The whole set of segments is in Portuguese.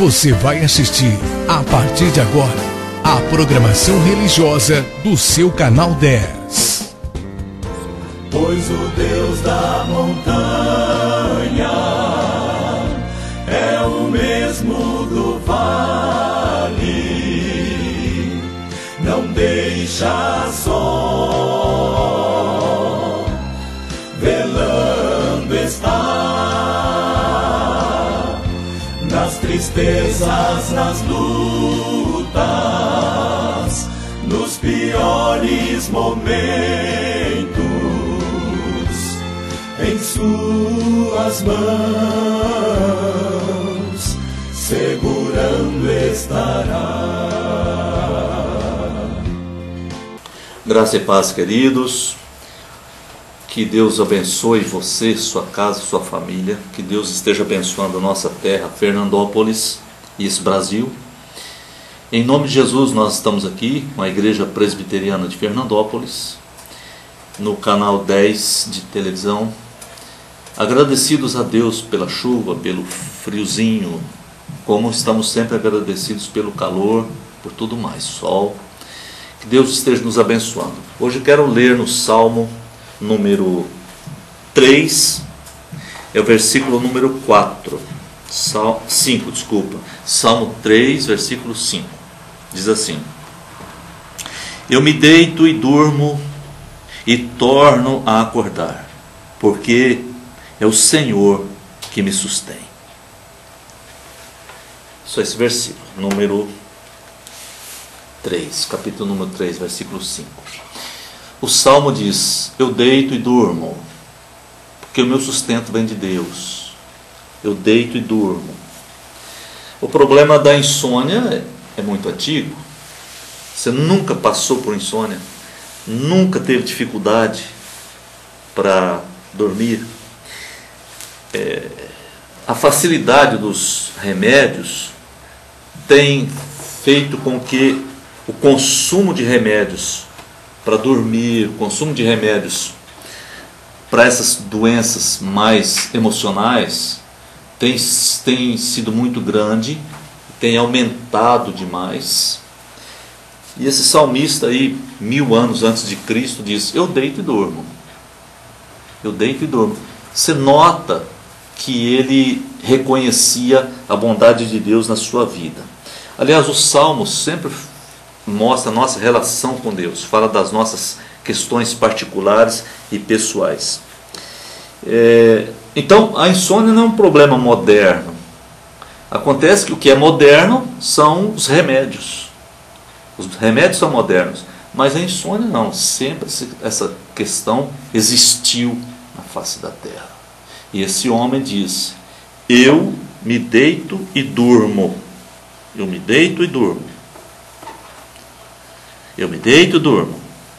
Você vai assistir, a partir de agora, a programação religiosa do seu canal 10. Pois o Deus da montanha é o mesmo do vale, não deixa só, velando está, nas tristezas, nas lutas, nos piores momentos, em suas mãos segurando estará. Graça e paz, queridos. Que Deus abençoe você, sua casa, sua família. Que Deus esteja abençoando a nossa terra, Fernandópolis e esse Brasil. Em nome de Jesus, nós estamos aqui com a Igreja Presbiteriana de Fernandópolis, no canal 10 de televisão, agradecidos a Deus pela chuva, pelo friozinho, como estamos sempre agradecidos pelo calor, por tudo mais, sol. Que Deus esteja nos abençoando. Hoje eu quero ler no Salmo número 3, é o versículo número 4, 5, desculpa. Salmo 3, versículo 5. Diz assim: Eu me deito e durmo e torno a acordar, porque é o Senhor que me sustém. Só esse versículo, número 3, capítulo número 3, versículo 5. O Salmo diz: Eu deito e durmo, porque o meu sustento vem de Deus. Eu deito e durmo. O problema da insônia é muito antigo. Você nunca passou por insônia? Nunca teve dificuldade para dormir? A facilidade dos remédios tem feito com que o consumo de remédios para dormir, o consumo de remédios para essas doenças mais emocionais tem sido muito grande, tem aumentado demais. E esse salmista aí, 1000 anos antes de Cristo, diz: Eu deito e durmo. Eu deito e durmo. Você nota que ele reconhecia a bondade de Deus na sua vida. Aliás, o Salmo sempre mostra a nossa relação com Deus, fala das nossas questões particulares e pessoais. Então, a insônia não é um problema moderno. Acontece que o que é moderno são os remédios. Os remédios são modernos, mas a insônia não. Sempre essa questão existiu na face da terra. E esse homem diz: Eu me deito e durmo. Eu me deito e durmo. Eu me deito e durmo.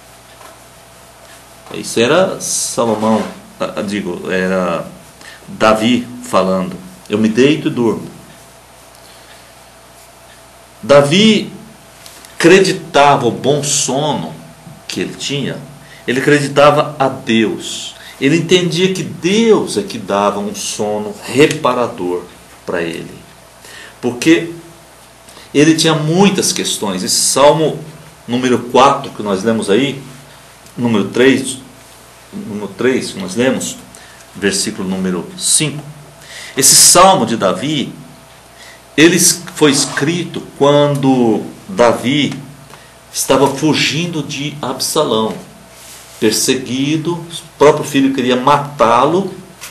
Isso era Salomão, era Davi falando. Eu me deito e durmo. Davi acreditava o bom sono que ele tinha, ele acreditava a Deus. Ele entendia que Deus é que dava um sono reparador para ele. Porque ele tinha muitas questões. Esse Salmo número 4 que nós lemos aí, número 3 que nós lemos, versículo número 5. Esse Salmo de Davi, ele foi escrito quando Davi estava fugindo de Absalão, perseguido, o próprio filho queria matá-lo,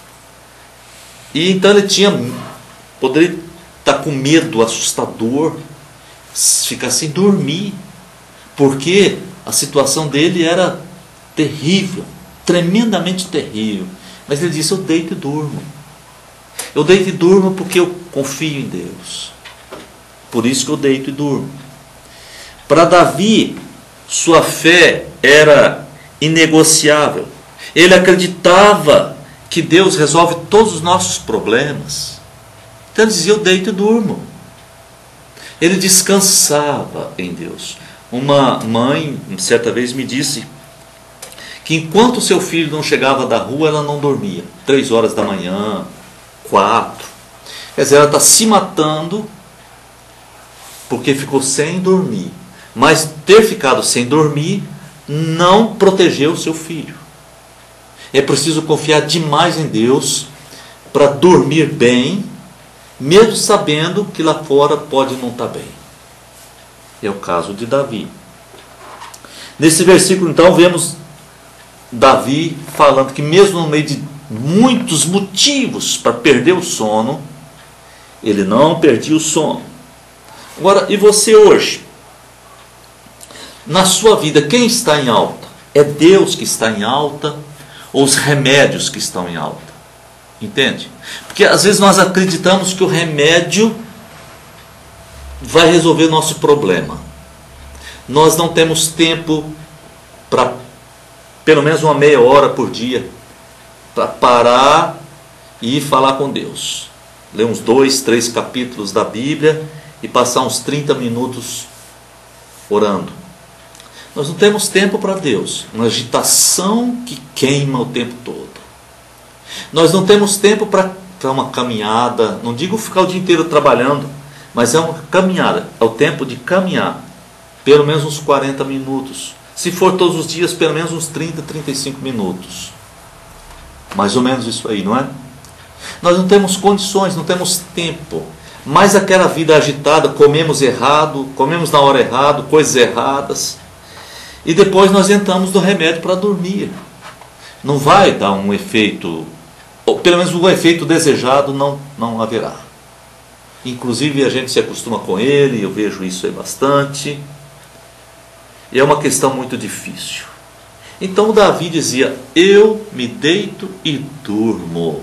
e então ele poderia estar com medo assustador, ficar sem dormir, porque a situação dele era terrível, tremendamente terrível. Mas ele disse: Eu deito e durmo. Eu deito e durmo porque eu confio em Deus. Por isso que eu deito e durmo. Para Davi, sua fé era inegociável. Ele acreditava que Deus resolve todos os nossos problemas. Então ele dizia: Eu deito e durmo. Ele descansava em Deus. Uma mãe, certa vez, me disse que enquanto seu filho não chegava da rua, ela não dormia. 3 horas da manhã, 4. Quer dizer, ela está se matando porque ficou sem dormir. Mas ter ficado sem dormir não protegeu o seu filho. É preciso confiar demais em Deus para dormir bem, mesmo sabendo que lá fora pode não estar bem. É o caso de Davi. Nesse versículo, então, vemos Davi falando que mesmo no meio de muitos motivos para perder o sono, ele não perdia o sono. Agora, e você hoje? Na sua vida, quem está em alta? É Deus que está em alta ou os remédios que estão em alta? Entende? Porque às vezes nós acreditamos que o remédio vai resolver o nosso problema. Nós não temos tempo para pelo menos uma meia hora por dia para parar e falar com Deus. Ler uns 2, 3 capítulos da Bíblia e passar uns 30 minutos orando. Nós não temos tempo para Deus. Uma agitação que queima o tempo todo. Nós não temos tempo para uma caminhada. Não digo ficar o dia inteiro trabalhando, mas é uma caminhada. É o tempo de caminhar. Pelo menos uns 40 minutos. Se for todos os dias, pelo menos uns 30, 35 minutos. Mais ou menos isso aí, não é? Nós não temos condições, não temos tempo. Mas aquela vida agitada, comemos errado, comemos na hora errada, coisas erradas. E depois nós entramos no remédio para dormir. Não vai dar um efeito, ou pelo menos o efeito desejado não haverá. Inclusive a gente se acostuma com ele, eu vejo isso aí bastante. E é uma questão muito difícil. Então Davi dizia: eu me deito e durmo.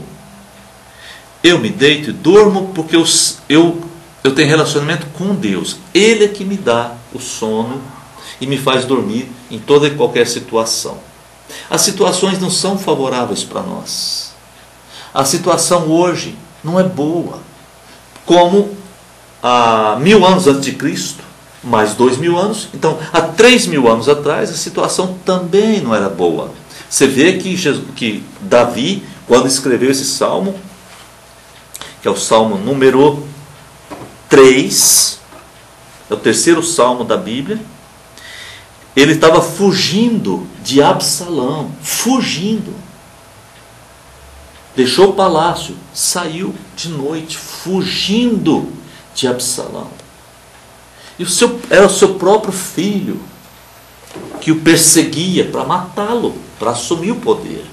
Eu me deito e durmo porque eu tenho relacionamento com Deus. Ele é que me dá o sono e me faz dormir em toda e qualquer situação. As situações não são favoráveis para nós. A situação hoje não é boa. Como há 1000 anos antes de Cristo, mais 2000 anos. Então, há 3000 anos atrás, a situação também não era boa. Você vê que Davi, quando escreveu esse salmo, que é o salmo número 3, é o terceiro salmo da Bíblia, ele estava fugindo de Absalão, fugindo. Deixou o palácio, saiu de noite, fugindo de Absalão. E era o seu próprio filho que o perseguia para matá-lo, para assumir o poder.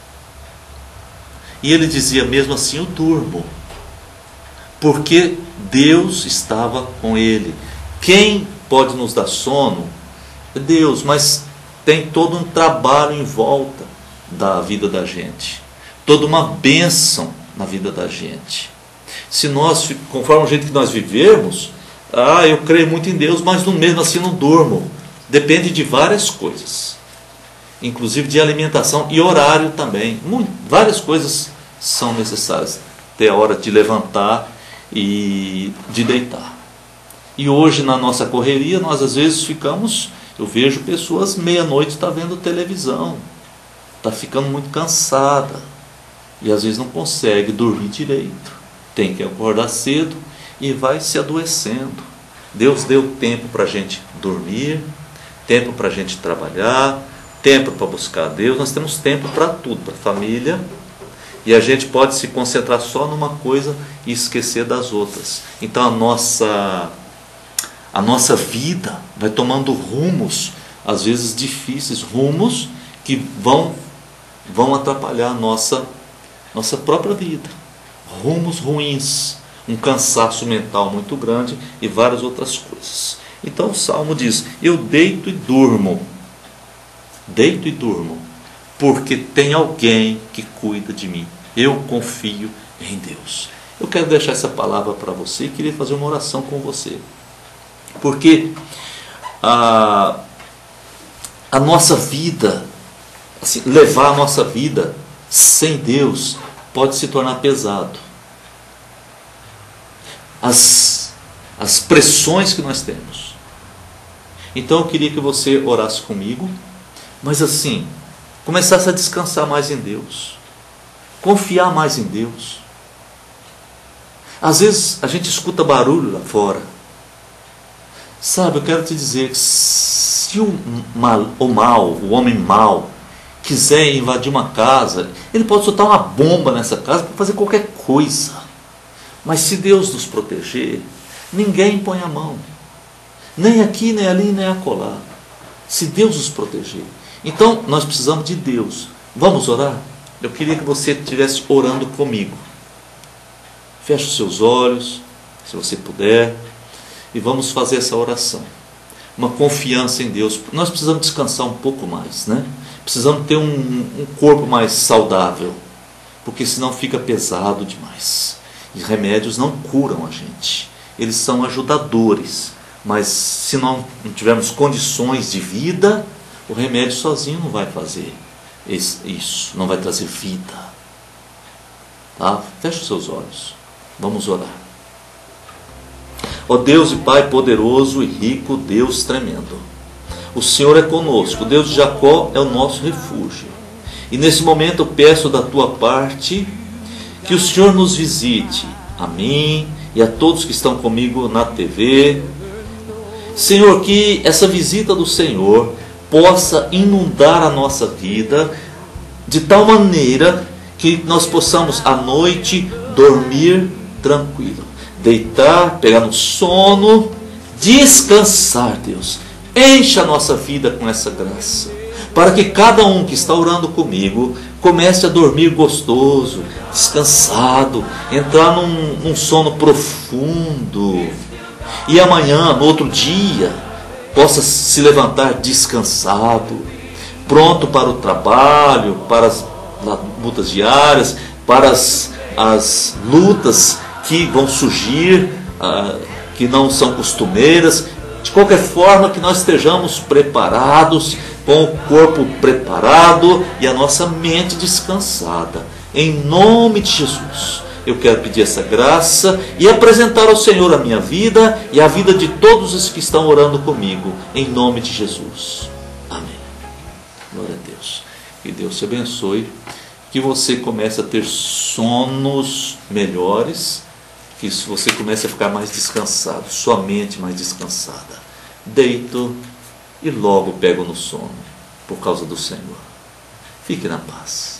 E ele dizia: mesmo assim eu durmo, porque Deus estava com ele. Quem pode nos dar sono? É Deus, mas tem todo um trabalho em volta da vida da gente, toda uma bênção na vida da gente. Se nós, conforme o jeito que nós vivermos, eu creio muito em Deus, mas mesmo assim não durmo. Depende de várias coisas, inclusive de alimentação e horário também. Várias coisas são necessárias. Ter a hora de levantar e de deitar. E hoje na nossa correria nós às vezes ficamos, eu vejo pessoas meia-noite está vendo televisão, está ficando muito cansada e às vezes não consegue dormir direito, tem que acordar cedo e vai se adoecendo. Deus deu tempo para a gente dormir, tempo para a gente trabalhar, tempo para buscar a Deus. Nós temos tempo para tudo, para a família, e a gente pode se concentrar só numa coisa e esquecer das outras. Então a nossa vida vai tomando rumos, às vezes difíceis, rumos que vão atrapalhar a nossa própria vida, rumos ruins, um cansaço mental muito grande e várias outras coisas. Então o Salmo diz: eu deito e durmo, porque tem alguém que cuida de mim, eu confio em Deus. Eu quero deixar essa palavra para você e queria fazer uma oração com você, porque a nossa vida, assim, levar a nossa vida sem Deus pode se tornar pesado. As pressões que nós temos. Então eu queria que você orasse comigo, mas assim, começasse a descansar mais em Deus, confiar mais em Deus. Às vezes a gente escuta barulho lá fora, Sabe, eu quero te dizer que se o homem mau, quiser invadir uma casa, ele pode soltar uma bomba nessa casa para fazer qualquer coisa. Mas se Deus nos proteger, ninguém põe a mão. Nem aqui, nem ali, nem acolá. Se Deus nos proteger. Então, nós precisamos de Deus. Vamos orar? Eu queria que você estivesse orando comigo. Feche os seus olhos, se você puder, e vamos fazer essa oração. Uma confiança em Deus. Nós precisamos descansar um pouco mais, né? Precisamos ter um corpo mais saudável, porque senão fica pesado demais. E remédios não curam a gente. Eles são ajudadores. Mas se não tivermos condições de vida, o remédio sozinho não vai fazer isso, não vai trazer vida. Tá? Feche os seus olhos. Vamos orar. Ó Deus e Pai poderoso e rico, Deus tremendo, o Senhor é conosco, o Deus de Jacó é o nosso refúgio. E nesse momento eu peço da tua parte que o Senhor nos visite, a mim e a todos que estão comigo na TV. Senhor, que essa visita do Senhor possa inundar a nossa vida de tal maneira que nós possamos à noite dormir tranquilo, deitar, pegar no sono, descansar, Deus. Encha a nossa vida com essa graça, para que cada um que está orando comigo comece a dormir gostoso, descansado, entrar num sono profundo, e amanhã, no outro dia, possa se levantar descansado, pronto para o trabalho, para as lutas diárias, para as lutas que vão surgir, que não são costumeiras. De qualquer forma, que nós estejamos preparados, com o corpo preparado e a nossa mente descansada. Em nome de Jesus, eu quero pedir essa graça e apresentar ao Senhor a minha vida e a vida de todos os que estão orando comigo, em nome de Jesus. Amém. Glória a Deus. Que Deus te abençoe, que você comece a ter sonos melhores, que você comece a ficar mais descansado, sua mente mais descansada. Deito e logo pego no sono, por causa do Senhor. Fique na paz.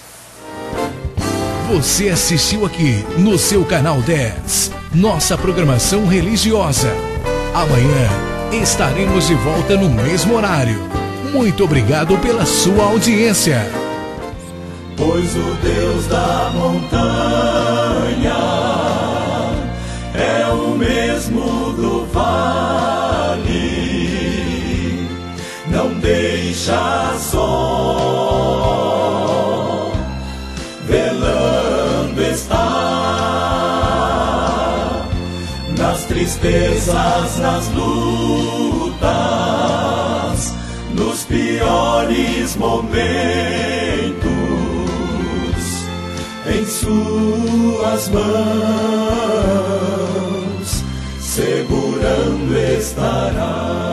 Você assistiu aqui no seu canal 10, nossa programação religiosa. Amanhã estaremos de volta no mesmo horário. Muito obrigado pela sua audiência. Pois o Deus da montanha é o mesmo do vale, não deixa só, velando está, nas tristezas, nas lutas, nos piores momentos, em suas mãos segurando estará.